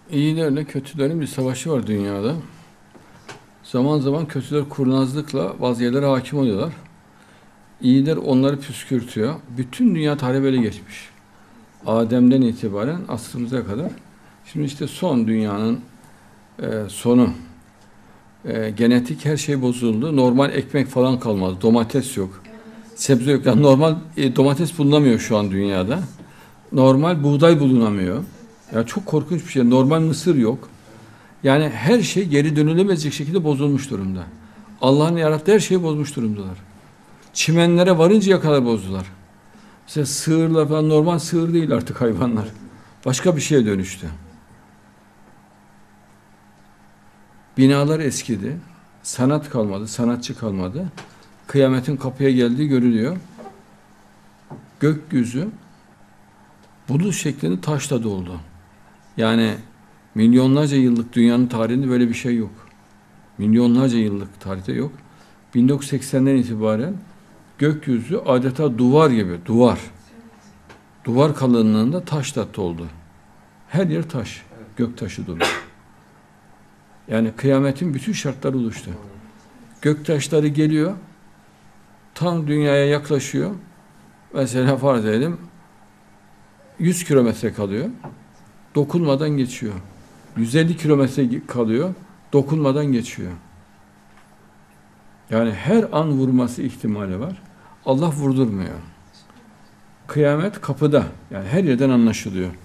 İyilerle kötülerin bir savaşı var dünyada. Zaman zaman kötüler kurnazlıkla bazı yerlere hakim oluyorlar. İyiler onları püskürtüyor. Bütün dünya tarihi böyle geçmiş. Adem'den itibaren asrımıza kadar. Şimdi işte son dünyanın sonu. Genetik her şey bozuldu. Normal ekmek falan kalmadı. Domates yok. Sebze yok. Yani normal domates bulunamıyor şu an dünyada. Normal buğday bulunamıyor. Ya çok korkunç bir şey. Normal mısır yok. Yani her şey geri dönülemeyecek şekilde bozulmuş durumda. Allah'ın yarattığı her şeyi bozmuş durumdalar. Çimenlere varıncaya kadar bozdular. Mesela sığırlar falan normal sığır değil artık hayvanlar. Başka bir şeye dönüştü. Binalar eskidi. Sanat kalmadı, sanatçı kalmadı. Kıyametin kapıya geldiği görülüyor. Gökyüzü bulut şeklinde taşla doldu. Yani milyonlarca yıllık dünyanın tarihinde böyle bir şey yok. Milyonlarca yıllık tarihte yok. 1980'den itibaren gökyüzü adeta duvar gibi, duvar. Duvar kalınlığında taşla doldu. Her yer taş, gök taşı dolu. Yani kıyametin bütün şartları oluştu. Gök taşları geliyor, tam dünyaya yaklaşıyor. Mesela farz edelim, 100 kilometre kalıyor, dokunmadan geçiyor. 150 kilometre kalıyor, dokunmadan geçiyor. Yani her an vurması ihtimali var. Allah vurdurmuyor. Kıyamet kapıda. Yani her yerden anlaşılıyor.